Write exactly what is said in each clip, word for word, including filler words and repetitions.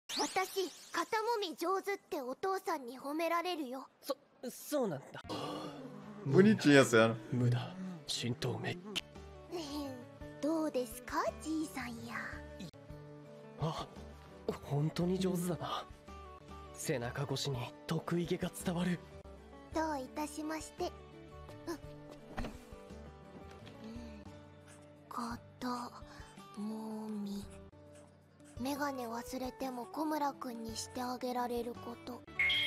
私、肩もみ上手ってお父さんに褒められるよ。 そ、そうなんだ。 Bonitinha a cena. 無駄、浸透滅。 どうですか、じいさんや。 あ、本当に上手だな。背中越しに得意げが伝わる。 どういたしまして。肩もみ。メガネ忘れても小村くんにしてあげられること。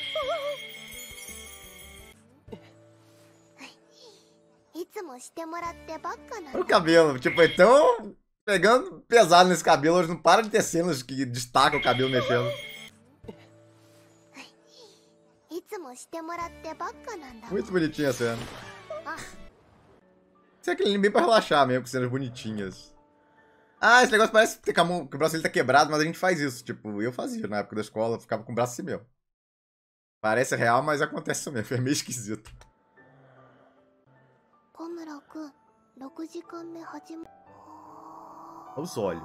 いつもしてもらってばっかな Olha o の。 cabelo, tipo, é tão pegando pesado nesse cabelo, hoje não para de ter cenas que destacam o cabelo mexendo. いつもしてもらってばっかなんだ。 Muito bonitinha a cena. あ、 Isso é aquele bem pra relaxar mesmo, com cenas bonitinhas. Ah, esse negócio parece que a mão- que o braço dele tá quebrado, mas a gente faz isso. Tipo, eu fazia na época da escola, ficava com o braço assim mesmo. Parece real, mas acontece isso mesmo, é meio esquisito. 小村くん、ろくじかんめ始ま。 Os olhos.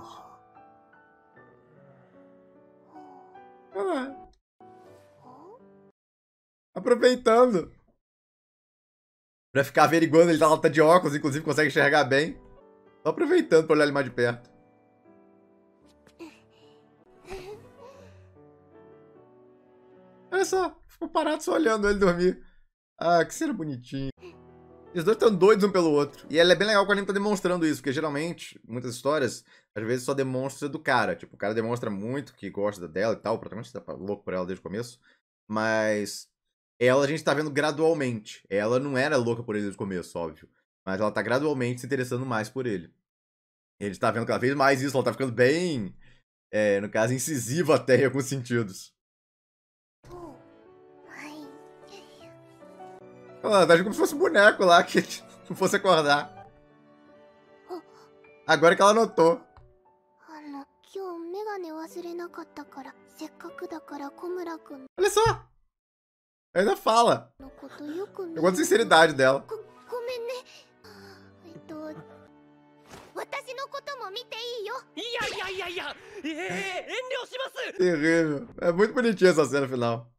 Ah, aproveitando. Pra ficar averiguando, ele tá, tá de óculos, inclusive consegue enxergar bem. Tô aproveitando pra olhar ele mais de perto. Olha só, ficou parado só olhando ele dormir. Ah, que cena bonitinha. E os dois estão doidos um pelo outro. E ela é bem legal quando ele tá demonstrando isso, porque geralmente, muitas histórias, às vezes só demonstra do cara. Tipo, o cara demonstra muito que gosta dela e tal, o protagonista tá louco por ela desde o começo. Mas ela a gente tá vendo gradualmente. Ela não era louca por ele desde o começo, óbvio. Mas ela tá gradualmente se interessando mais por ele. E a gente tá vendo cada vez mais isso, ela tá ficando bem, é, no caso, incisiva até em alguns sentidos. Ela tá agindo como se fosse um boneco lá, que não fosse acordar. Agora que ela notou. あの、今日メガネ忘れなかったから、せっかくだから小村くん Olha só! Ainda fala. のことよく見 Eu gosto da sinceridade dela. ご、ごめんね。えっと、私のことも見ていいよ。 いやいやいやいや、ええ、遠慮します。 Terrível. É muito bonitinha essa cena final.